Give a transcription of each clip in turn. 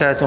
وبركاته.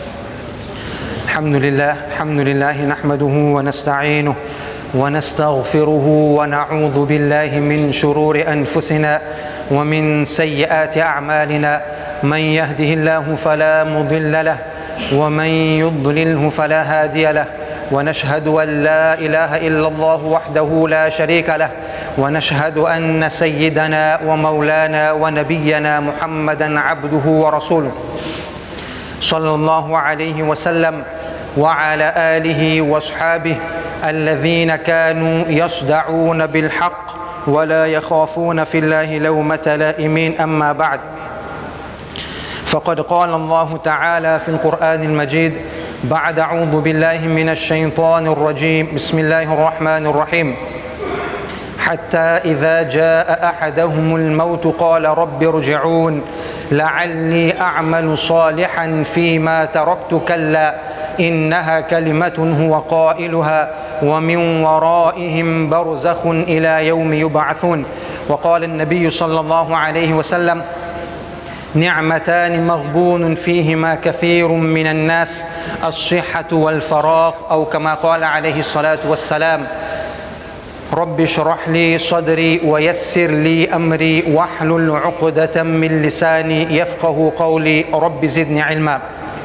الحمد لله نحمده ونستعينه ونستغفره ونعوذ بالله من شرور أنفسنا ومن سيئات أعمالنا. من يهده الله فلا مضل له ومن يضلله فلا هادي له، ونشهد أن لا إله إلا الله وحده لا شريك له، ونشهد أن سيدنا ومولانا ونبينا محمدا عبده ورسوله صلى الله عليه وسلم وعلى آله وأصحابه الذين كانوا يصدعون بالحق ولا يخافون في الله لومة لائم. أما بعد، فقد قال الله تعالى في القرآن المجيد بعد أعوذ بالله من الشيطان الرجيم: بسم الله الرحمن الرحيم. حتى إذا جاء أحدهم الموت قال رب ارجعون لعلي أعمل صالحا فيما تركت كلا إنها كلمة هو قائلها ومن ورائهم برزخ إلى يوم يبعثون. وقال النبي صلى الله عليه وسلم: نعمتان مغبون فيهما كثير من الناس، الصحة والفراغ، أو كما قال عليه الصلاة والسلام: رب اشرح لي صدري ويسر لي أمري واحلل عقدة من لساني يفقه قولي رب زدني علما.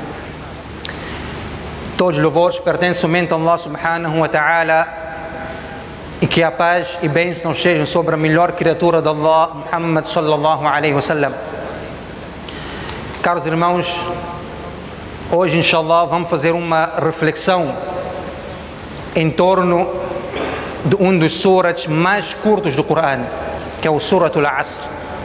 Todos os louvores pertencem somente a Allah subhanahu wa ta'ala, e que a paz e bênçãos sejam sobre a melhor criatura de Allah, Muhammad sallallahu alaihi wasallam. Caros irmãos, hoje inshallah vamos fazer uma reflexão em torno de um dos surats mais curtos do Corão, que é o Surat al-Asr.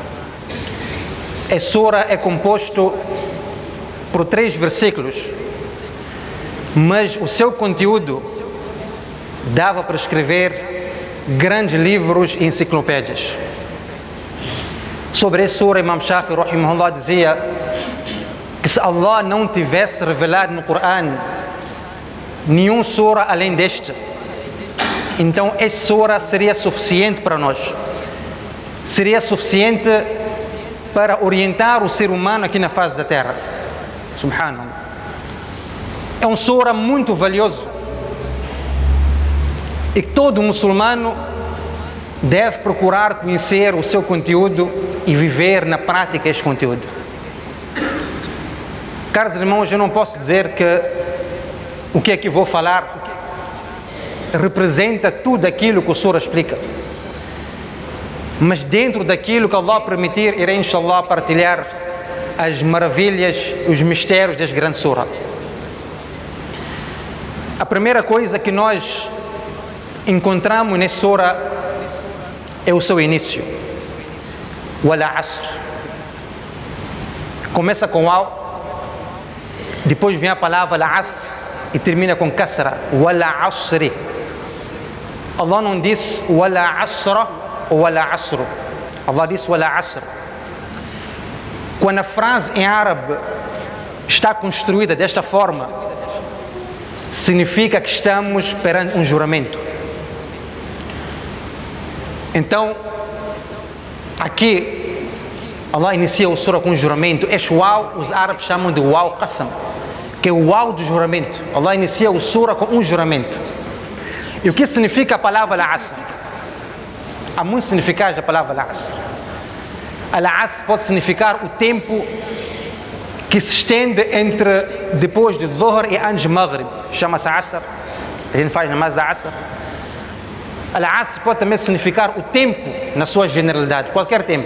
Esse sura é composto por 3 versículos, mas o seu conteúdo dava para escrever grandes livros e enciclopédias. Sobre esse sura, Imam Shafi'i rahimahullah dizia que se Allah não tivesse revelado no Corão nenhum sura além deste, então esse sura seria suficiente para nós, seria suficiente para orientar o ser humano aqui na face da terra. Subhanallah. É um sura muito valioso e que todo muçulmano deve procurar conhecer o seu conteúdo e viver na prática este conteúdo. Caros irmãos, eu não posso dizer que o que aqui vou falar representa tudo aquilo que o sura explica, mas dentro daquilo que Allah permitir, irei inshallah partilhar as maravilhas, os mistérios deste grande sura. A primeira coisa que nós encontramos nesse sura é o seu início, wal asr. Começa com al, depois vem a palavra asr e termina com kasra, wal asri. Allah não disse wal asra ou wal asru, Allah disse wal asr. Quando a frase em árabe está construída desta forma, significa que estamos perante um juramento. Então, aqui Allah inicia o sura com um juramento. Este uau os árabes chamam de uau qasam, que é o uau do juramento. Allah inicia o sura com um juramento. E o que significa a palavra al-asr? Há muitos significados da palavra al-asr. Al-asr pode significar o tempo que se estende entre depois de Dhuhr e antes de Maghrib, chama-se Asr. A gente faz namaz da Asr. Al-Asr pode também significar o tempo na sua generalidade, qualquer tempo.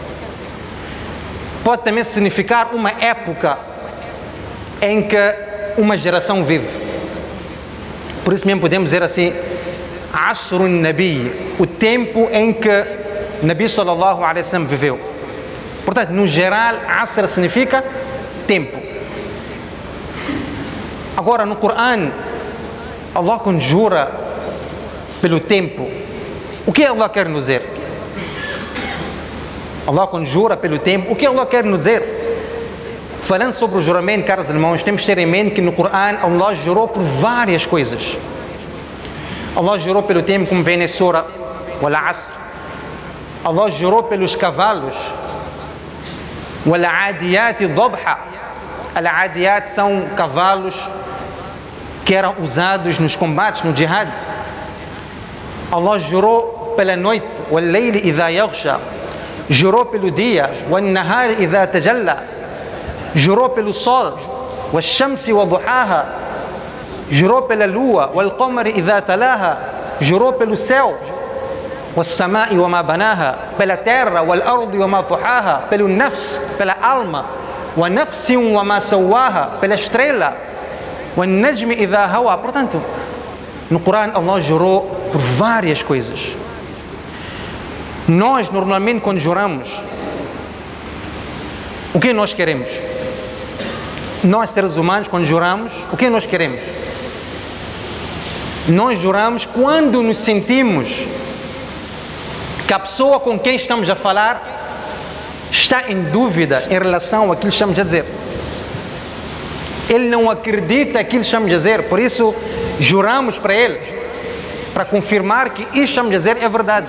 Pode também significar uma época em que uma geração vive. Por isso mesmo podemos dizer assim: Asrun Nabi, o tempo em que Nabi sallallahu alaihi wasallam viveu. Portanto, no geral, Asr significa tempo. Agora, no Corão, Allah conjura pelo tempo. O que Allah quer nos dizer? Allah conjura pelo tempo. O que Allah quer nos dizer? Falando sobre o juramento, caros irmãos, temos que ter em mente que no Corão Allah jurou por várias coisas. Allah jurou pelo tempo, como vem nessa sura, wal asr. Allah jurou pelos cavalos, wal adiyat dhabha. Al-Adiyat são cavalos que eram usados nos combates, no jihad. Allah jurou pela noite, وَاللَّيْلِ إِذَا يَغْشَى, jurou pelo dia, وَالنَّهَارِ إِذَا تَجَلَّى, jurou pelo sol, وَالشَّمْسِ وَضُحَاهَا, jurou pela lua, وَالْقَمَرِ إِذَا تَلَاهَا, jurou pelo céu, وَالسَّمَاءِ وَمَا بَنَاهَا, pela terra, وَالْأَرْضِ وَمَا طُحَاهَا, pelo nafs, pela alma, وَنَفْسٍ وَمَا سَوَّاهَا, pela estrela, وَالنَّجْمِ إِذَا هَوَى. Portanto, no Corão Allah jurou por várias coisas. Nós normalmente quando juramos, o que nós queremos? Nós seres humanos quando juramos, o que nós queremos? Nós juramos quando nos sentimos que a pessoa com quem estamos a falar está em dúvida em relação àquilo que estamos a dizer. Ele não acredita naquilo que estamos a dizer, por isso juramos para ele, para confirmar que isto que estamos a dizer é verdade.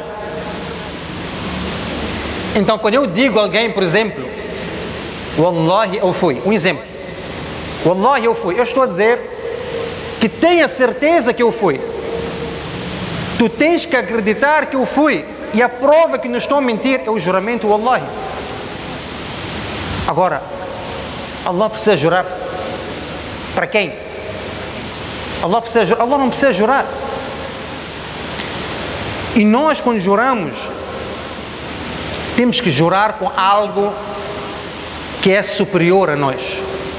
Então, quando eu digo a alguém, por exemplo, Wallahi eu fui, um exemplo, Wallahi eu fui, eu estou a dizer que tenha certeza que eu fui. Tu tens que acreditar que eu fui, e a prova que não estou a mentir é o juramento Wallahi. Agora, Allah precisa jurar para quem? Allah precisa jurar? Allah não precisa jurar. E nós quando juramos temos que jurar com algo que é superior a nós.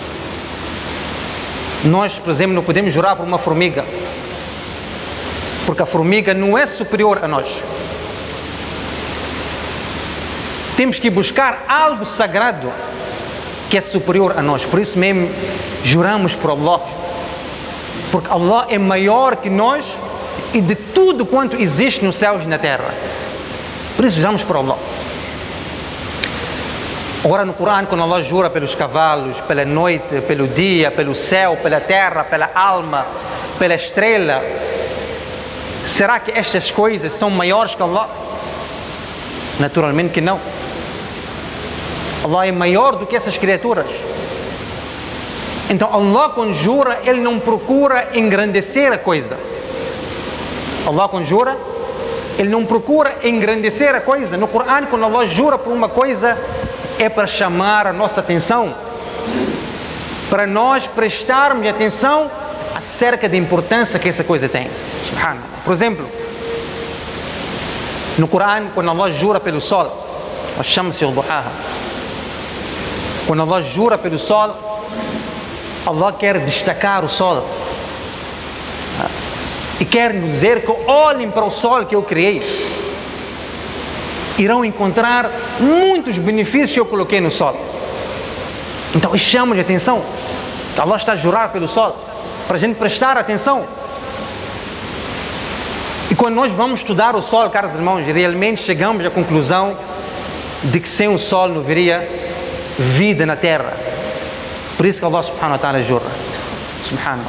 Nós, por exemplo, não podemos jurar por uma formiga, porque a formiga não é superior a nós. Temos que buscar algo sagrado que é superior a nós. Por isso mesmo juramos por Allah, porque Allah é maior que nós e de tudo quanto existe nos céus e na terra. Por isso juramos por Allah. Agora no Corão, quando Allah jura pelos cavalos, pela noite, pelo dia, pelo céu, pela terra, pela alma, pela estrela, será que estas coisas são maiores que Allah? Naturalmente que não. Allah é maior do que essas criaturas. Então Allah quando jura, Ele não procura engrandecer a coisa. Allah quando jura, Ele não procura engrandecer a coisa. No Corão, quando Allah jura por uma coisa, é para chamar a nossa atenção, para nós prestarmos atenção acerca da importância que essa coisa tem. Subhanallah. Por exemplo, no Corão, quando Allah jura pelo sol, Ash-Shamsi wad-Duhaha, quando Allah jura pelo sol, Allah quer destacar o sol e quer nos dizer que olhem para o sol que eu criei, irão encontrar muitos benefícios que eu coloquei no sol. Então isso chama de atenção, que Allah está a jurar pelo sol, para a gente prestar atenção. E quando nós vamos estudar o sol, caros irmãos, realmente chegamos à conclusão de que sem o sol não haveria vida na terra. Por isso que Allah subhanahu wa ta'ala jura. Subhanallah.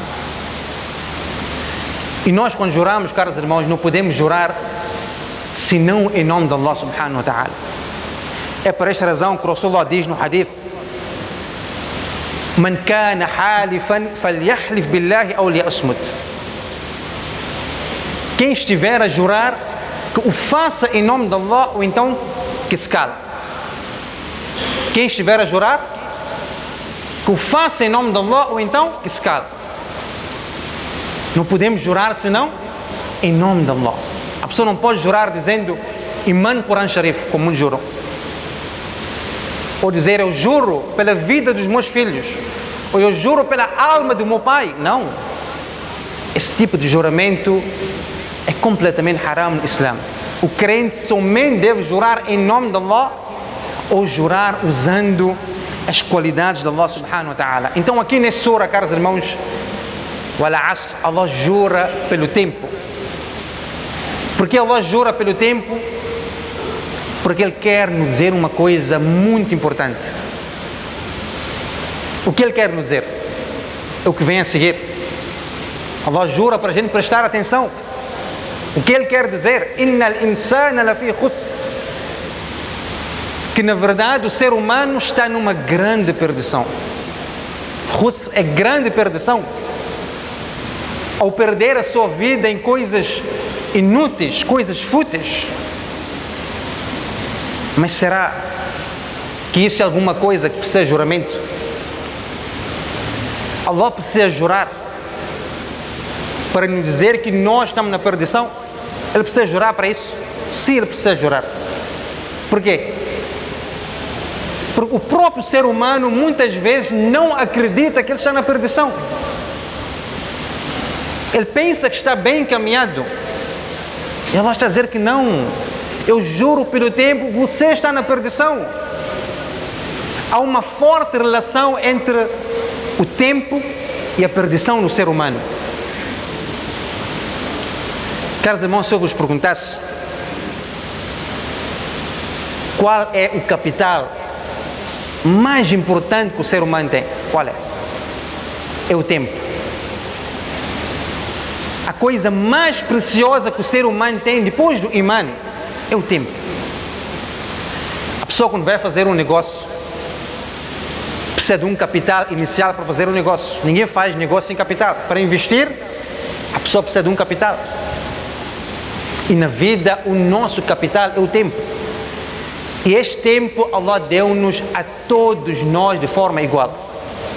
E nós quando juramos, caros irmãos, não podemos jurar senão em nome de Allah subhanahu wa ta'ala. É por esta razão que o Rasulullah diz no hadith: Man kana halifan falyahlif billahi aw liyasmut. Quem estiver a jurar, que o faça em nome de Allah ou então que se cale. Quem estiver a jurar, que o faça em nome de Allah ou então que se cale. Não podemos jurar senão em nome de Allah. A pessoa não pode jurar dizendo Iman Quran Sharif, como muitos juram, ou dizer eu juro pela vida dos meus filhos, ou eu juro pela alma do meu pai. Não. Esse tipo de juramento é completamente haram no Islã. O crente somente deve jurar em nome de Allah ou jurar usando as qualidades de Allah subhanahu wa ta'ala. Então aqui nessa sura, caros irmãos, Allah jura pelo tempo. Porque Allah jura pelo tempo? Porque Ele quer nos dizer uma coisa muito importante. O que Ele quer nos dizer? É o que vem a seguir. Allah jura para a gente prestar atenção. O que Ele quer dizer? Innal insana lafi khusr. Que na verdade o ser humano está numa grande perdição. Khusr é grande perdição. Ao perder a sua vida em coisas inúteis, coisas fúteis. Mas será que isso é alguma coisa que precisa de juramento? Allah precisa jurar para nos dizer que nós estamos na perdição? Ele precisa jurar para isso? Sim, ele precisa jurar. Por quê? Porque o próprio ser humano muitas vezes não acredita que ele está na perdição. Ele pensa que está bem encaminhado. E Allah está a dizer que não. Eu juro pelo tempo, você está na perdição. Há uma forte relação entre o tempo e a perdição no ser humano. Caros irmãos, se eu vos perguntasse qual é o capital mais importante que o ser humano tem, qual é? É o tempo. A coisa mais preciosa que o ser humano tem depois do imã é o tempo. A pessoa, quando vai fazer um negócio, precisa de um capital inicial para fazer um negócio. Ninguém faz negócio sem capital. Para investir, a pessoa precisa de um capital. E na vida, o nosso capital é o tempo. E este tempo, Allah deu-nos a todos nós de forma igual.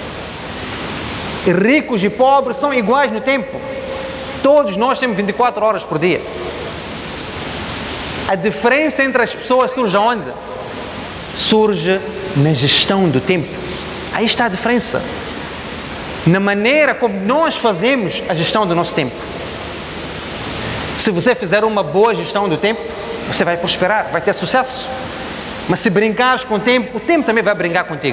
E ricos e pobres são iguais no tempo. Todos nós temos 24 horas por dia. A diferença entre as pessoas surge onde? Surge na gestão do tempo. Aí está a diferença. Na maneira como nós fazemos a gestão do nosso tempo. Se você fizer uma boa gestão do tempo, você vai prosperar, vai ter sucesso. Mas se brincares com o tempo também vai brincar contigo.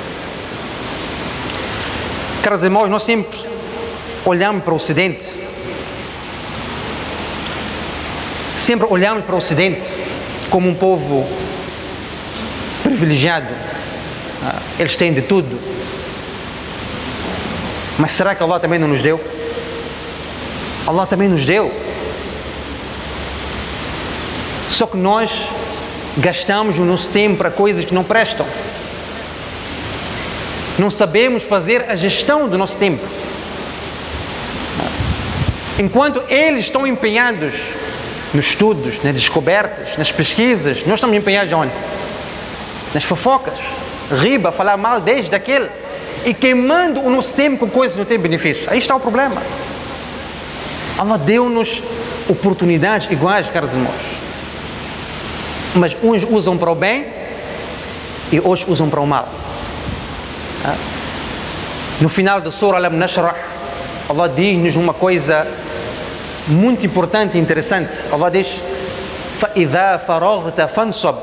Caros irmãos, nós sempre olhamos para o Ocidente. Sempre olhamos para o Ocidente como um povo privilegiado. Eles têm de tudo. Mas será que Allah também não nos deu? Allah também nos deu. Só que nós gastamos o nosso tempo para coisas que não prestam. Não sabemos fazer a gestão do nosso tempo. Enquanto eles estão empenhados nos estudos, nas descobertas, nas pesquisas, nós estamos empenhados onde? Nas fofocas, riba, falar mal desde daquele e queimando o nosso tempo com coisas que não têm benefício. Aí está o problema. Allah deu-nos oportunidades iguais, caros irmãos. Mas uns usam para o bem e outros usam para o mal. No final da Surah Al-Nashrah, Allah diz-nos uma coisa muito importante e interessante. Allah diz: فَإِذَا فَرَغْتَ فَانْصَبْ.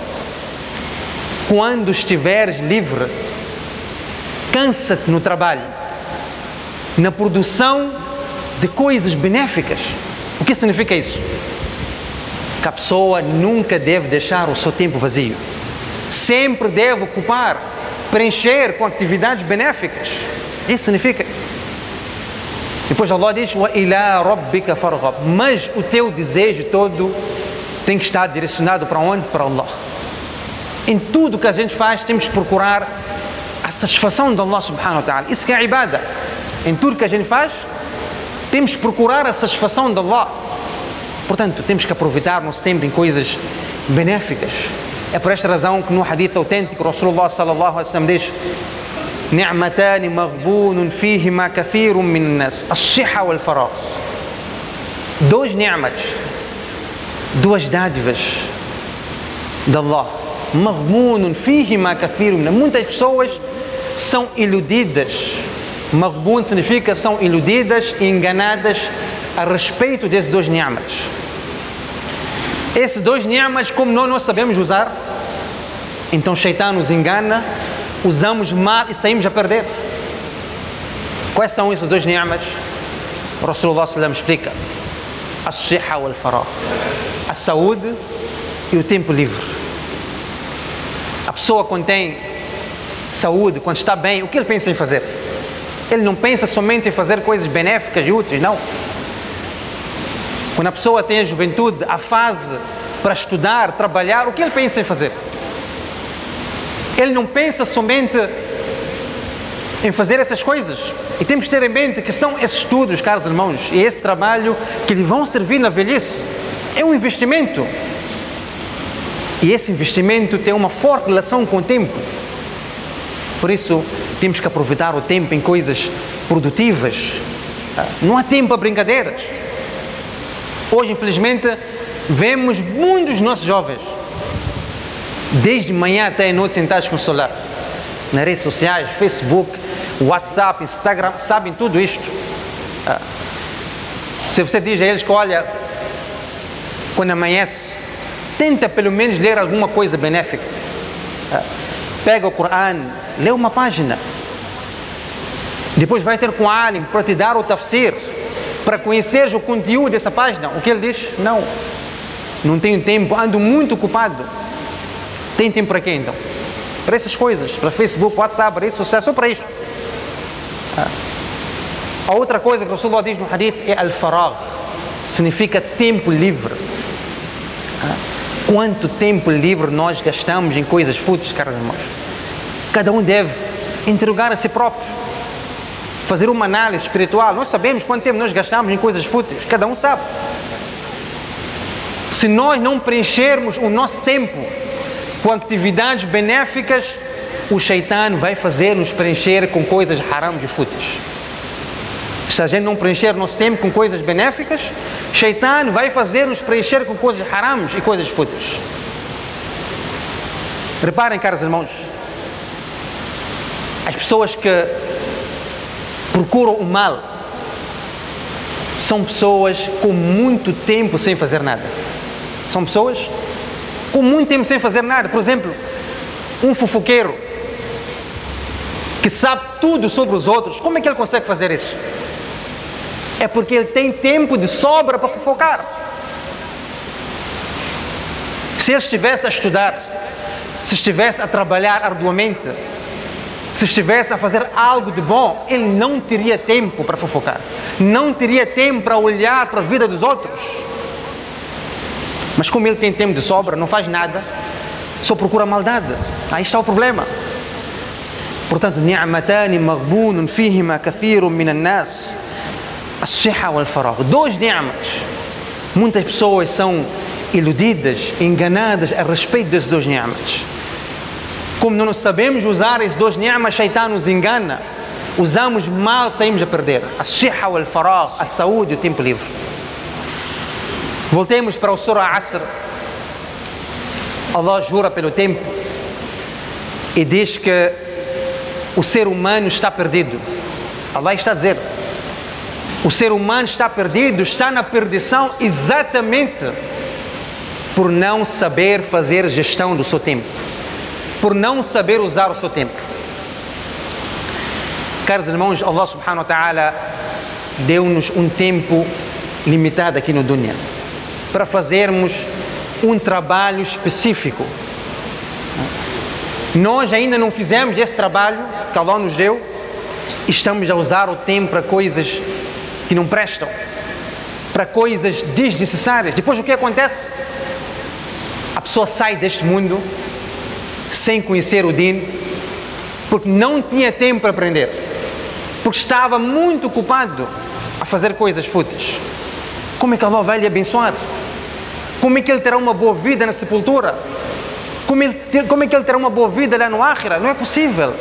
Quando estiveres livre, cansa-te no trabalho, na produção de coisas benéficas. O que significa isso? Que a pessoa nunca deve deixar o seu tempo vazio. Sempre deve ocupar, preencher com atividades benéficas. Isso significa. Depois Allah diz: وَإِلَىٰ رَبِّكَ فَارْغَبْ. Mas o teu desejo todo tem que estar direcionado para onde? Para Allah. Em tudo que a gente faz, temos que procurar a satisfação de Allah subhanahu wa ta'ala. Isso que é a ibada. Em tudo que a gente faz, temos que procurar a satisfação de Allah. Portanto, temos que aproveitar o nosso tempo em coisas benéficas. É por esta razão que no hadith autêntico, Rasulullah sallallahu alaihi wasallam diz: نعمتان مغبون فيهما كثير من الناس الصحة والفراغ. Dois ni'mat, duas dádivas de Allah. مغبون فيهما كثير من الناس. Muitas pessoas são iludidas. Maghbun significa são iludidas e enganadas a respeito desses dois ni'mats. Esses dois ni'mats, como nós não sabemos usar, então Shaitan nos engana, usamos mal e saímos a perder. Quais são esses dois ni'mats? O Rasulullah sallam explica: as-siha wal-faragh, a saúde e o tempo livre. A pessoa, quando tem saúde, quando está bem, o que ele pensa em fazer? Ele não pensa somente em fazer coisas benéficas e úteis, não. Quando a pessoa tem a juventude, a fase para estudar, trabalhar, o que ele pensa em fazer? Ele não pensa somente em fazer essas coisas. E temos que ter em mente que são esses estudos, caros irmãos, e esse trabalho que lhe vão servir na velhice. É um investimento. E esse investimento tem uma forte relação com o tempo. Por isso, temos que aproveitar o tempo em coisas produtivas. Não há tempo para brincadeiras. Hoje, infelizmente, vemos muitos dos nossos jovens, desde manhã até a noite, sentados com o celular, nas redes sociais, Facebook, WhatsApp, Instagram, sabem tudo isto. Se você diz a eles que, olha, quando amanhece, tenta pelo menos ler alguma coisa benéfica. Pega o Corão, lê uma página. Depois vai ter com alim para te dar o tafsir, para conhecer o conteúdo dessa página. O que ele diz? Não tenho tempo, ando muito ocupado. Tem tempo para quê então? Para essas coisas, para Facebook, WhatsApp, redes sociais, só para isto. A outra coisa que o Rasulullah diz no hadith é al-faragh, significa tempo livre. Quanto tempo livre nós gastamos em coisas fúteis, caros irmãos? Cada um deve interrogar a si próprio, fazer uma análise espiritual. Nós sabemos quanto tempo nós gastamos em coisas fúteis, cada um sabe. Se nós não preenchermos o nosso tempo com atividades benéficas, o Shaitã vai fazer-nos preencher com coisas haram e fúteis. Se a gente não preencher nosso tempo com coisas benéficas, Shaitã vai fazer-nos preencher com coisas haram e coisas fúteis. Reparem, caros irmãos, as pessoas que procuram o mal são pessoas com muito tempo sem fazer nada. São pessoas com muito tempo sem fazer nada. Por exemplo, um fofoqueiro que sabe tudo sobre os outros, como é que ele consegue fazer isso? É porque ele tem tempo de sobra para fofocar. Se ele estivesse a estudar, se estivesse a trabalhar arduamente, se estivesse a fazer algo de bom, ele não teria tempo para fofocar, não teria tempo para olhar para a vida dos outros. Mas como ele tem tempo de sobra, não faz nada, só procura maldade. Aí está o problema. Portanto, ni'matani maghbunun fihima kathirun minan nas, as-siha wal faragh. Dois ni'mas. Muitas pessoas são iludidas, enganadas a respeito desses dois ni'mas. Como não sabemos usar esses dois ni'mas, Shaitã nos engana. Usamos mal, saímos a perder. As-siha wal faragh, a saúde e o tempo livre. Voltemos para o Surah Asr. Allah jura pelo tempo e diz que o ser humano está perdido. Allah está a dizer: o ser humano está perdido, está na perdição exatamente por não saber fazer gestão do seu tempo, por não saber usar o seu tempo. Caros irmãos, Allah subhanahu wa ta'ala deu-nos um tempo limitado aqui no dunya para fazermos um trabalho específico. Nós ainda não fizemos esse trabalho que Allah nos deu, estamos a usar o tempo para coisas que não prestam, para coisas desnecessárias. Depois o que acontece? A pessoa sai deste mundo sem conhecer o Din, porque não tinha tempo para aprender, porque estava muito ocupado a fazer coisas fúteis. Como é que Allah vai lhe abençoar? Como é que ele terá uma boa vida na sepultura? Como é que ele terá uma boa vida lá no Akhira? Não é possível.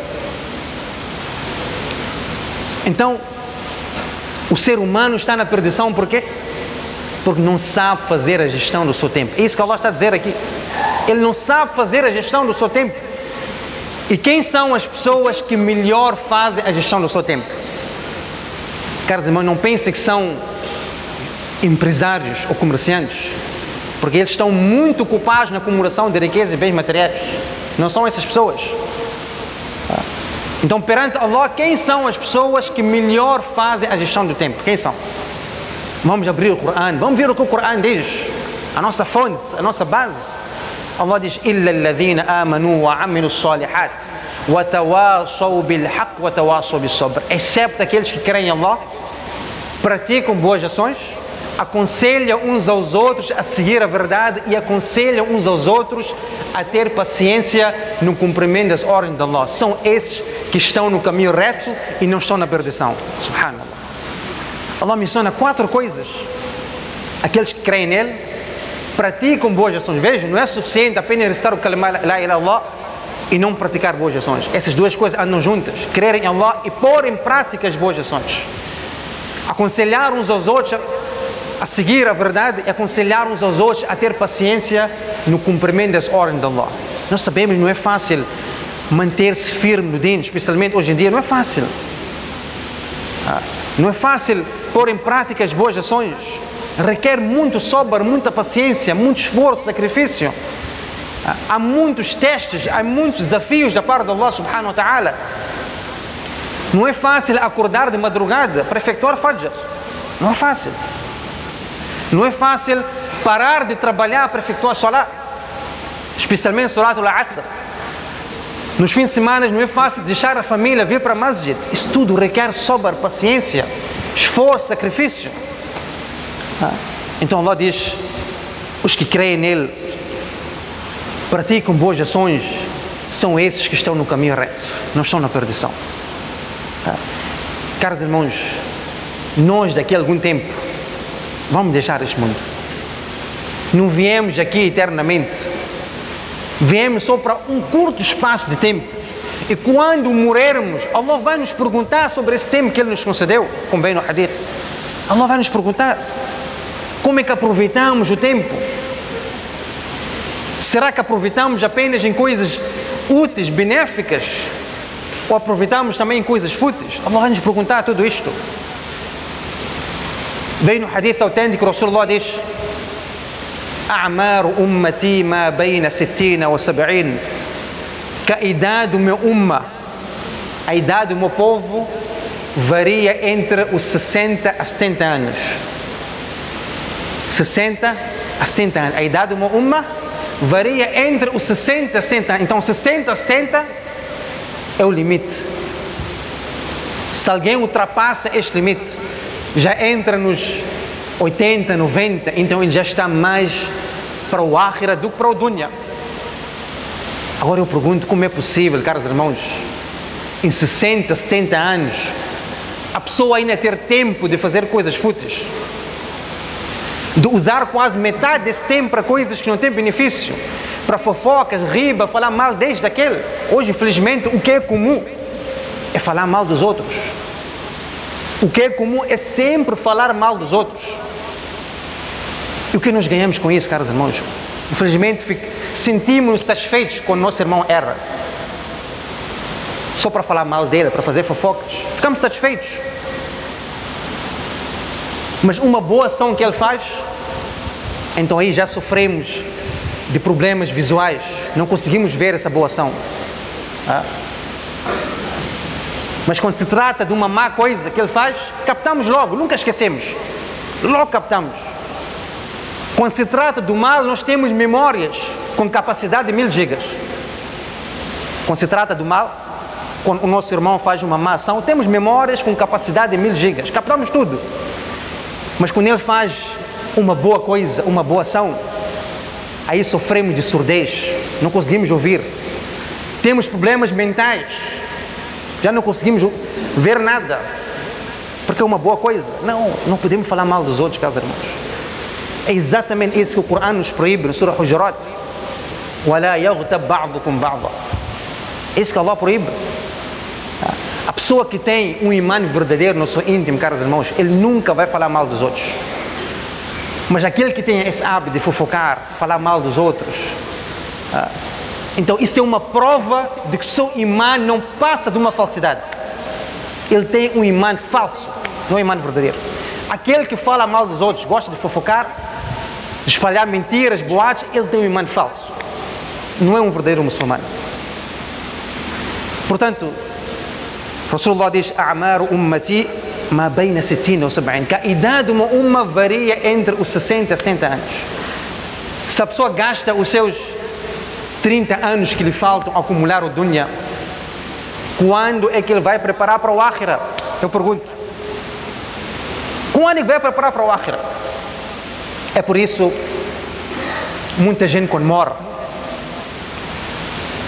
Então, o ser humano está na perdição por quê? Porque não sabe fazer a gestão do seu tempo. É isso que Allah está a dizer aqui. Ele não sabe fazer a gestão do seu tempo. E quem são as pessoas que melhor fazem a gestão do seu tempo? Caros irmãos, não pensem que são empresários ou comerciantes, porque eles estão muito ocupados na acumulação de riquezas e bens materiais. Não são essas pessoas. Então, perante Allah, quem são as pessoas que melhor fazem a gestão do tempo? Quem são? Vamos abrir o Corão, vamos ver o que o Corão diz, a nossa fonte, a nossa base. Allah diz: إِلَّا الَّذِينَ آمَنُوا وَعَمِلُوا الصَّالِحَاتِ وَتَوَاصَوْا بِالْحَقِّ وَتَوَاصَوْا بِالصَّبْرِ. Excepto aqueles que creem em Allah, praticam boas ações, aconselham uns aos outros a seguir a verdade e aconselham uns aos outros a ter paciência no cumprimento das ordens de Allah. São esses que estão no caminho reto e não estão na perdição. Subhanallah. Allah menciona 4 coisas. Aqueles que creem nele, praticam boas ações. Vejam, não é suficiente apenas recitar o kalima la ilaha illallah e não praticar boas ações. Essas duas coisas andam juntas. Crer em Allah e pôr em prática as boas ações. Aconselhar uns aos outros a seguir a verdade e aconselhar uns aos outros a ter paciência no cumprimento das ordens de Allah. Nós sabemos que não é fácil manter-se firme no dino, especialmente hoje em dia, não é fácil. Não é fácil pôr em prática as boas ações. Requer muito sabr, muita paciência, muito esforço, sacrifício. Há muitos testes, há muitos desafios da parte de Allah subhanahu wa ta'ala. Não é fácil acordar de madrugada para efetuar fajr. Não é fácil. Não é fácil parar de trabalhar para efetuar salat, especialmente salat al-asr. Nos fins de semana não é fácil deixar a família vir para a masjid. Isso tudo requer sabr, paciência, esforço, sacrifício. Então Allah diz: os que creem nele, praticam boas ações, são esses que estão no caminho reto, não estão na perdição. Caros irmãos, nós daqui a algum tempo vamos deixar este mundo. Não viemos aqui eternamente. Viemos só para um curto espaço de tempo. E quando morrermos, Allah vai nos perguntar sobre esse tempo que Ele nos concedeu, como vem no hadith. Allah vai nos perguntar: como é que aproveitamos o tempo? Será que aproveitamos apenas em coisas úteis, benéficas? Ou aproveitamos também em coisas fúteis? Allah vai nos perguntar tudo isto. Vem no hadith autêntico, Rasulullah diz: أعمار أمتي ما بين 60 و 70. Que a idade do meu umma, a idade do meu povo, varia entre os 60 a 70 anos. 60 a 70 anos. A idade do meu umma varia entre os 60 a 70 anos. Então 60 a 70 é o limite. Se alguém ultrapassa este limite, já entra nos 80, 90, então ele já está mais para o Akhira do que para o Dunya. Agora eu pergunto, como é possível, caros irmãos, em 60, 70 anos, a pessoa ainda ter tempo de fazer coisas fúteis, de usar quase metade desse tempo para coisas que não têm benefício, para fofocas, riba, falar mal desde aquele. Hoje, infelizmente, o que é comum é falar mal dos outros. O que é comum é sempre falar mal dos outros. E o que nós ganhamos com isso, caros irmãos? Infelizmente, sentimos-nos satisfeitos quando nosso irmão erra. Só para falar mal dele, para fazer fofocas. Ficamos satisfeitos. Mas uma boa ação que ele faz, então aí já sofremos de problemas visuais. Não conseguimos ver essa boa ação. Mas quando se trata de uma má coisa que ele faz, captamos logo, nunca esquecemos. Logo captamos. Quando se trata do mal, nós temos memórias com capacidade de 1000 gigas. Quando se trata do mal, quando o nosso irmão faz uma má ação, temos memórias com capacidade de 1000 gigas. Captamos tudo. Mas quando ele faz uma boa coisa, uma boa ação, aí sofremos de surdez, não conseguimos ouvir. Temos problemas mentais, já não conseguimos ver nada, porque é uma boa coisa. Não podemos falar mal dos outros, caros irmãos. É exatamente isso que o Corão nos proíbe, no Surah Hujurat. وَلَا يَغْتَبْ بَعْضُكُمْ بَعْضًا. É isso que Allah proíbe. A pessoa que tem um imã verdadeiro no seu íntimo, caros irmãos, ele nunca vai falar mal dos outros. Mas aquele que tem esse hábito de fofocar, falar mal dos outros, então isso é uma prova de que o seu imã não passa de uma falsidade. Ele tem um imã falso, não é um imã verdadeiro. Aquele que fala mal dos outros, gosta de fofocar, de espalhar mentiras, boatos, ele tem um imã falso. Não é um verdadeiro muçulmano. Portanto, Rasulullah diz: A'maru ummati ma bayna 60 wa 70. Que a idade de uma umma varia entre os 60 e 70 anos. Se a pessoa gasta os seus 30 anos que lhe faltam a acumular o dunya, quando é que ele vai preparar para o Akhira? Eu pergunto. Quando é que vai preparar para o Akhira? É por isso, muita gente quando morre,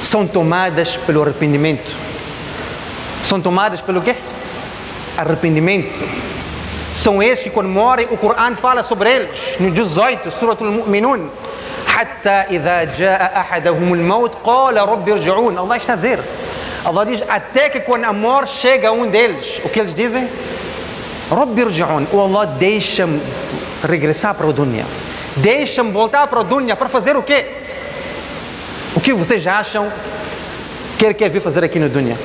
são tomadas pelo arrependimento. São tomadas pelo quê? Arrependimento. São esses que quando morrem, o Corão fala sobre eles. No 18, Surat al-Mu'minun. Hatta idha jaa ahadahum al-maut qala rabbi irji'un. Allah está a dizer. Allah diz, até que quando a morte chega a um deles, o que eles dizem? Rabbi irji'un. O Allah deixa-me regressar para o dunya. Deixa-me voltar para o dunya para fazer o quê? O que vocês acham que ele quer vir fazer aqui no dunya?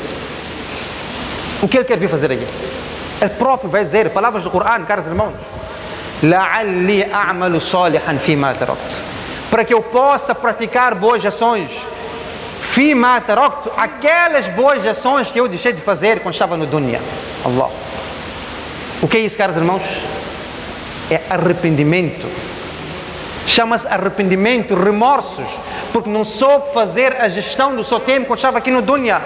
O que ele quer vir fazer aqui? Ele próprio vai dizer, palavras do Corão, caros irmãos, la'alli a'malu salihan fima taraktu, para que eu possa praticar boas ações, fima taraktu, aquelas boas ações que eu deixei de fazer quando estava no dunya. Allah. O que é isso, caros irmãos? É arrependimento. Chama-se arrependimento, remorsos, porque não soube fazer a gestão do seu tempo quando estava aqui no dunya.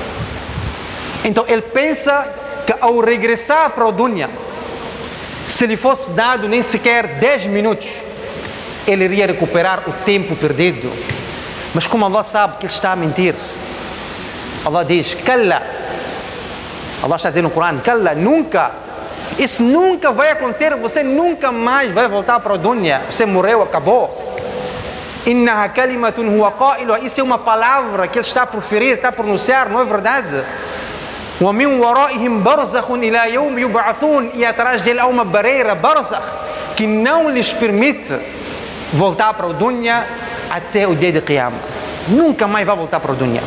Então ele pensa que ao regressar para o dunya, se lhe fosse dado nem sequer 10 minutos, ele iria recuperar o tempo perdido. Mas como Allah sabe que ele está a mentir, Allah diz, kalla. Allah está dizendo no Corão, kalla, nunca. Isso nunca vai acontecer, você nunca mais vai voltar para o dunya. Você morreu, acabou. Innaha kalimatun huwa qailuha. Isso é uma palavra que ele está a proferir, está a pronunciar, não é verdade? وَمِنْ وَرَائِهِمْ بَرْزَخٌ إِلَى يَوْمِ يُبْعَثُونَ. E atrás dele há uma barreira, barzakh, que não lhes permite voltar para o dunya até o dia de Qiyamah. Nunca mais vai voltar para o dunya.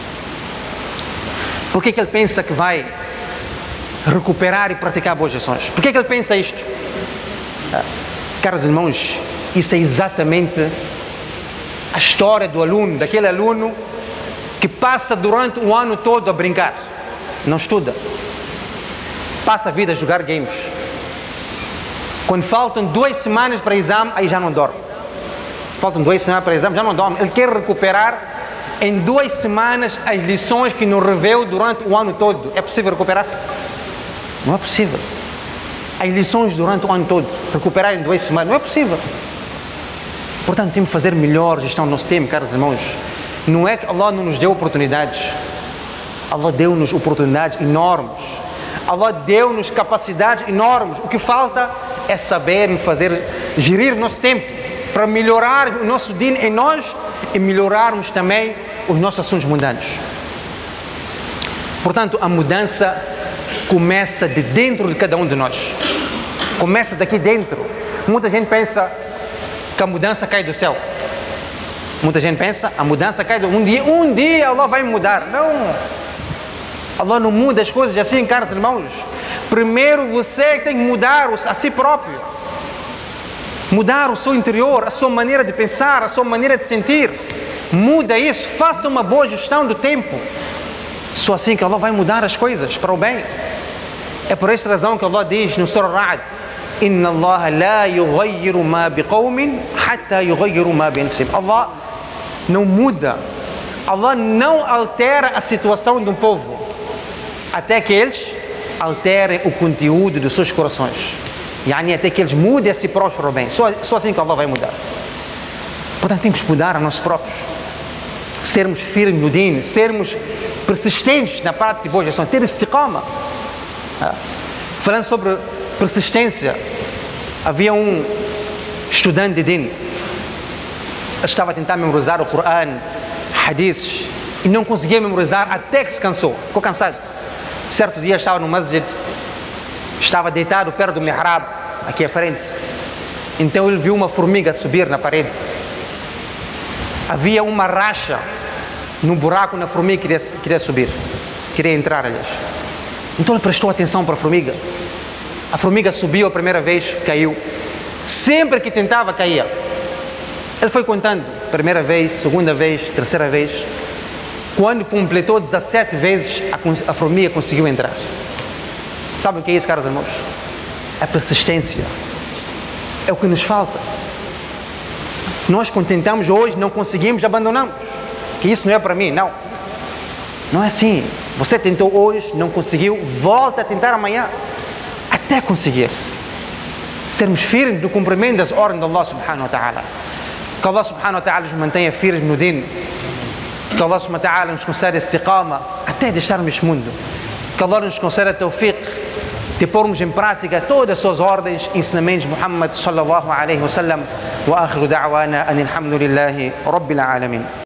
Por que ele pensa que vai recuperar e praticar boas ações? Por que ele pensa isto? Caros irmãos, isso é exatamente a história do aluno, daquele aluno que passa durante o ano todo a brincar. Não estuda, passa a vida a jogar games. Quando faltam 2 semanas para exame, aí já não dorme. Faltam 2 semanas para exame, já não dorme. Ele quer recuperar em 2 semanas as lições que não reveu durante o ano todo. É possível recuperar? Não é possível. As lições durante o ano todo, recuperar em 2 semanas, não é possível. Portanto, temos que fazer melhor gestão do nosso tempo, caros irmãos. Não é que Allah não nos deu oportunidades. Allah deu-nos oportunidades enormes. Allah deu-nos capacidades enormes. O que falta é saber gerir o nosso tempo para melhorar o nosso din em nós e melhorarmos também os nossos assuntos mundanos. Portanto, a mudança começa de dentro de cada um de nós. Começa daqui dentro. Muita gente pensa que a mudança cai do céu. Muita gente pensa, a mudança cai do céu. Um dia Allah vai mudar. Não. Allah não muda as coisas assim, caros irmãos. Primeiro você tem que mudar a si próprio. Mudar o seu interior, a sua maneira de pensar, a sua maneira de sentir. Muda isso, faça uma boa gestão do tempo. Só assim que Allah vai mudar as coisas para o bem. É por esta razão que Allah diz no Surah Ra'd: Inna Allah la yughayyiru ma biqawmin hatta yughayyiru ma bi anfusihim. Allah não muda, Allah não altera a situação de um povo até que eles alterem o conteúdo dos seus corações. Yani até que eles mudem a si próprios para o bem. Só assim que Allah vai mudar. Portanto, temos que mudar a nós próprios. Sermos firmes no din, sermos persistentes na prática de boas ações, ter istiqama. Falando sobre persistência, havia um estudante de din, estava a tentar memorizar o Corão, hadiths, e não conseguia memorizar até que se cansou, ficou cansado. Certo dia estava no masjid, estava deitado perto do mihrab, aqui à frente. Então ele viu uma formiga subir na parede. Havia uma racha no buraco na formiga que queria subir, queria entrar, aliás. Então ele prestou atenção para a formiga. A formiga subiu a primeira vez, caiu. Sempre que tentava, caía. Ele foi contando, primeira vez, segunda vez, terceira vez. Quando completou 17 vezes, a formiga conseguiu entrar. Sabe o que é isso, caros irmãos? A persistência. É o que nos falta. Nós contentamos hoje, não conseguimos, abandonamos. Que isso não é para mim, não. Não é assim. Você tentou hoje, não conseguiu, volta a tentar amanhã. Até conseguir. Sermos firmes no cumprimento das ordens de Allah subhanahu wa ta'ala. Que Allah subhanahu wa ta'ala nos mantenha firmes no din. Que Allah subhanahu wa ta'ala nos conceda istiqama até deixarmos este mundo. Que Allah nos conceda tawfiq de pormos em prática todas as suas ordens, ensinamentos de Muhammad sallallahu alaihi wa sallam. Wa akhiru da'wana anil hamdulillahi rabbil alamin.